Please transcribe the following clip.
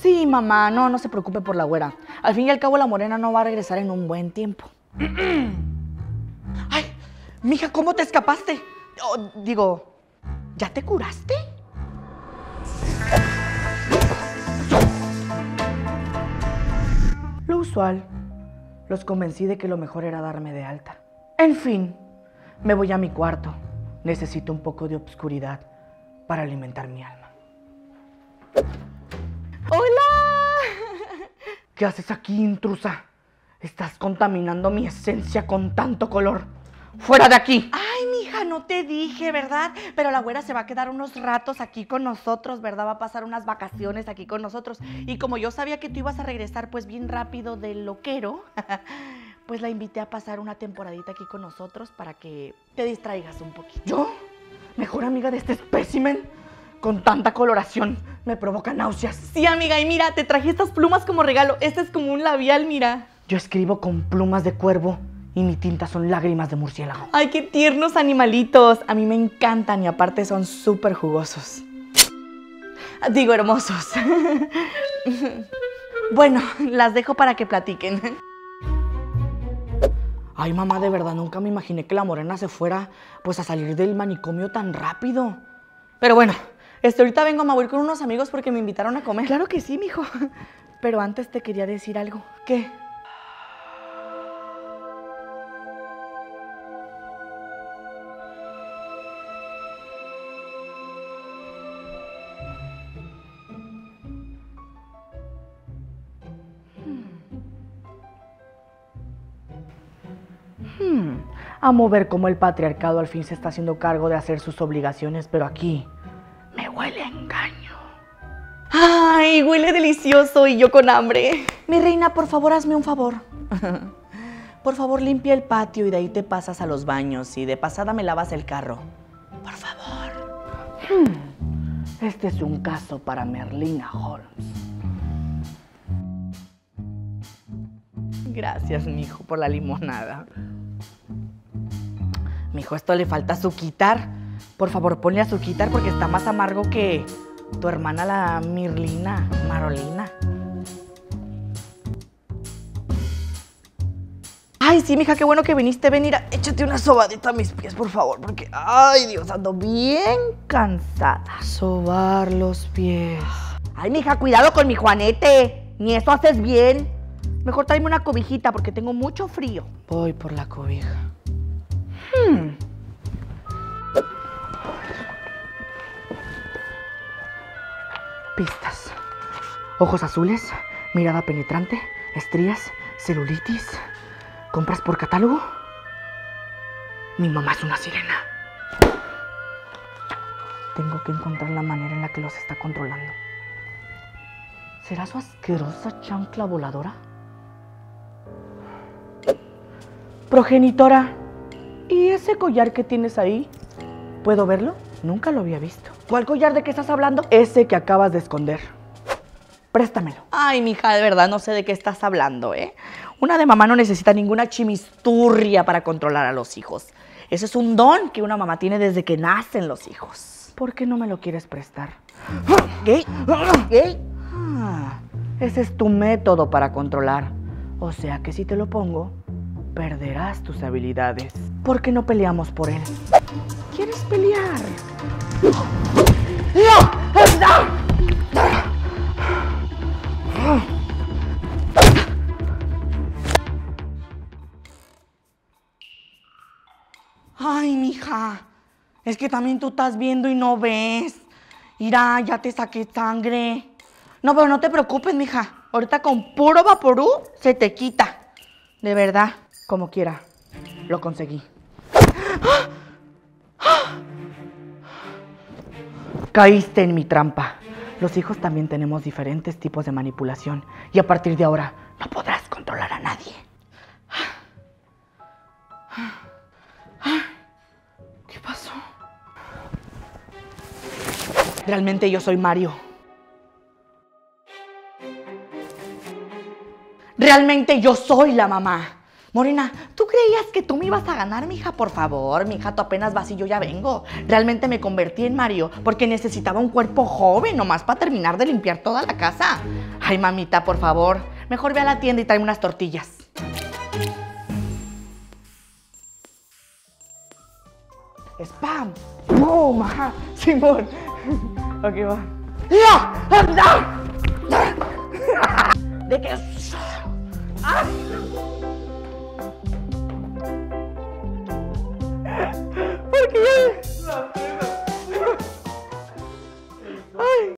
Sí, mamá, no se preocupe por la güera. Al fin y al cabo la morena no va a regresar en un buen tiempo. Ay, mija, ¿cómo te escapaste? Digo, ¿ya te curaste? Lo usual. Los convencí de que lo mejor era darme de alta. En fin, me voy a mi cuarto. Necesito un poco de obscuridad para alimentar mi alma. ¡Hola! ¿Qué haces aquí, intrusa? Estás contaminando mi esencia con tanto color. ¡Fuera de aquí! Ay, mija, no te dije, ¿verdad? Pero la güera se va a quedar unos ratos aquí con nosotros, ¿verdad? Va a pasar unas vacaciones aquí con nosotros. Y como yo sabía que tú ibas a regresar pues bien rápido del loquero, pues la invité a pasar una temporadita aquí con nosotros para que te distraigas un poquito. ¿Yo? ¿Mejor amiga de este espécimen? Con tanta coloración me provoca náuseas. Sí, amiga, y mira, te traje estas plumas como regalo. Este es como un labial, mira. Yo escribo con plumas de cuervo y mi tinta son lágrimas de murciélago. ¡Ay, qué tiernos animalitos! A mí me encantan y aparte son súper jugosos. Digo, hermosos. Bueno, las dejo para que platiquen. Ay, mamá, de verdad, nunca me imaginé que la morena se fuera pues a salir del manicomio tan rápido. Pero bueno, ahorita vengo, me voy con unos amigos porque me invitaron a comer. Claro que sí, mijo. Pero antes te quería decir algo. ¿Qué? Amo ver cómo el patriarcado al fin se está haciendo cargo de hacer sus obligaciones, pero aquí me huele a engaño. ¡Ay, huele delicioso y yo con hambre! Mi reina, por favor, hazme un favor. Por favor, limpia el patio y de ahí te pasas a los baños y de pasada me lavas el carro. Por favor. Este es un caso para Merlina Holmes. Gracias, mijo, por la limonada. Mijo, esto le falta azuquitar. Por favor, ponle azuquitar porque está más amargo que tu hermana la Mirlina, Marolina. Ay, sí, mija, qué bueno que viniste. Ven, mira, échate una sobadita a mis pies, por favor, porque, ay, Dios, ando bien cansada. Sobar los pies. Ay, mija, cuidado con mi Juanete. Ni eso haces bien. Mejor tráeme una cobijita porque tengo mucho frío. Voy por la cobija. Pistas. Ojos azules, mirada penetrante, estrías, celulitis. ¿Compras por catálogo? Mi mamá es una sirena. Tengo que encontrar la manera en la que los está controlando. ¿Será su asquerosa chancla voladora? Progenitora, ¿y ese collar que tienes ahí? ¿Puedo verlo? Nunca lo había visto. ¿Cuál collar de qué estás hablando? Ese que acabas de esconder. Préstamelo. Ay, mija, de verdad no sé de qué estás hablando, ¿eh? Una de mamá no necesita ninguna chimisturria para controlar a los hijos. Ese es un don que una mamá tiene desde que nacen los hijos. ¿Por qué no me lo quieres prestar? ¿Qué? ¿Qué? Ese es tu método para controlar. O sea que si te lo pongo, perderás tus habilidades. ¿Por qué no peleamos por él? ¿Quieres pelear? Ay, mija, es que también tú estás viendo y no ves. Mira, ya te saqué sangre. No, pero no te preocupes, mija. Ahorita con puro vaporú se te quita. De verdad, como quiera, lo conseguí. Caíste en mi trampa. Los hijos también tenemos diferentes tipos de manipulación y a partir de ahora no podrás controlar a nadie. ¿Qué pasó? Realmente yo soy Mario. Realmente yo soy la mamá. Morena, ¿tú creías que tú me ibas a ganar, mija? Por favor, mija, tú apenas vas y yo ya vengo. Realmente me convertí en Mario porque necesitaba un cuerpo joven nomás para terminar de limpiar toda la casa. Ay, mamita, por favor, mejor ve a la tienda y tráeme unas tortillas. ¡Spam! ¡Boom! ¡Ajá! ¡Simón! Ok, va. ¿De qué? ¡Ah! ¿Por qué?